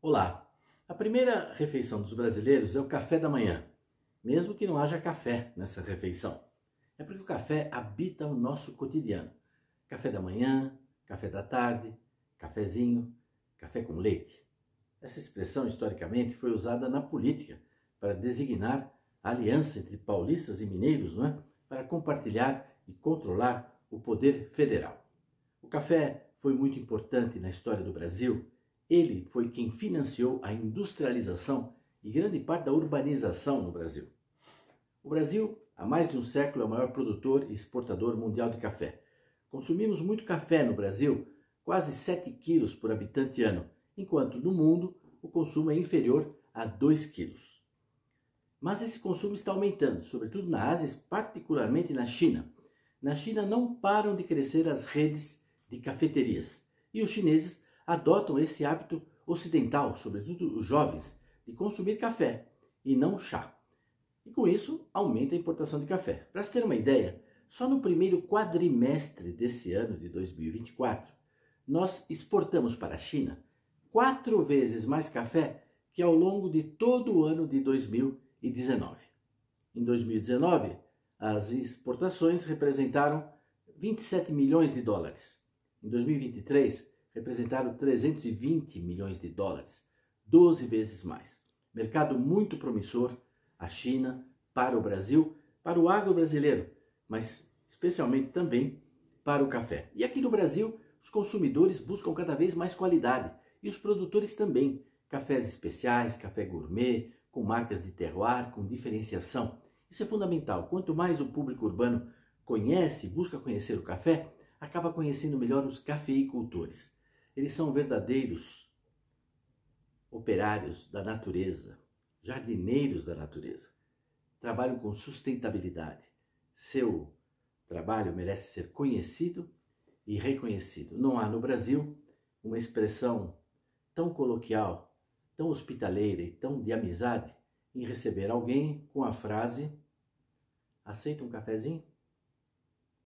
Olá! A primeira refeição dos brasileiros é o café da manhã, mesmo que não haja café nessa refeição. É porque o café habita o nosso cotidiano. Café da manhã, café da tarde, cafezinho, café com leite. Essa expressão, historicamente, foi usada na política para designar a aliança entre paulistas e mineiros, não é? Para compartilhar e controlar o poder federal. O café foi muito importante na história do Brasil. Ele foi quem financiou a industrialização e grande parte da urbanização no Brasil. O Brasil, há mais de um século, é o maior produtor e exportador mundial de café. Consumimos muito café no Brasil, quase 7 quilos por habitante ano, enquanto no mundo o consumo é inferior a 2 quilos. Mas esse consumo está aumentando, sobretudo na Ásia, particularmente na China. Na China não param de crescer as redes de cafeterias e os chineses adotam esse hábito ocidental, sobretudo os jovens, de consumir café e não chá. E com isso aumenta a importação de café. Para se ter uma ideia, só no primeiro quadrimestre desse ano de 2024, nós exportamos para a China 4 vezes mais café que ao longo de todo o ano de 2019. Em 2019, as exportações representaram 27 milhões de dólares. Em 2023, representaram 320 milhões de dólares, 12 vezes mais. Mercado muito promissor, a China, para o Brasil, para o agro brasileiro, mas especialmente também para o café. E aqui no Brasil, os consumidores buscam cada vez mais qualidade e os produtores também. Cafés especiais, café gourmet, com marcas de terroir, com diferenciação. Isso é fundamental. Quanto mais o público urbano conhece, busca conhecer o café, acaba conhecendo melhor os cafeicultores. Eles são verdadeiros operários da natureza, jardineiros da natureza. Trabalham com sustentabilidade. Seu trabalho merece ser conhecido e reconhecido. Não há no Brasil uma expressão tão coloquial, tão hospitaleira e tão de amizade em receber alguém com a frase: aceita um cafezinho?